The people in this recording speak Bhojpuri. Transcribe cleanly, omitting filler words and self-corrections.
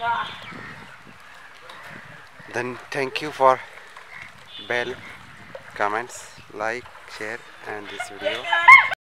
Then thank you for bell, comments, like, share and this video.